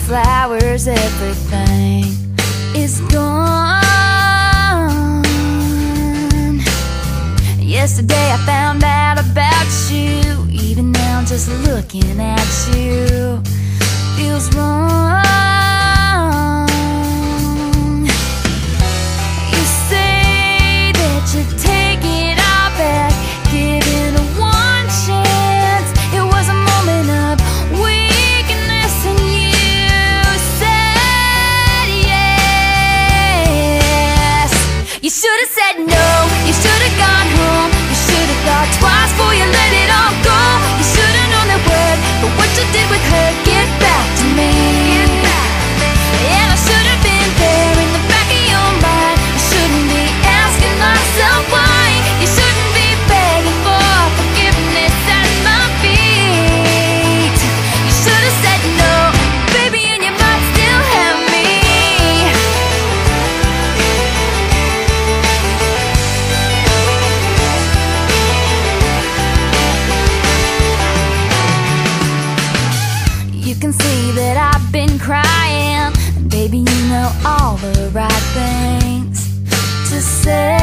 flowers, everything is gone. Yesterday I found out about you. Even now just looking at you feels wrong. You say that you take it all back, give it a one chance. It was a moment of weakness and you said yes. You should have said no, you should have gone home. You should have thought twice before you let it all go. You should have known that word, but what you did with her, get back to me. And I should have been there in the back of your mind. I shouldn't be asking myself why. You shouldn't be begging for forgiveness at my feet. You should have said no, baby, and you might still have me. You can see that I've been crying. Baby, you know all the right things to say.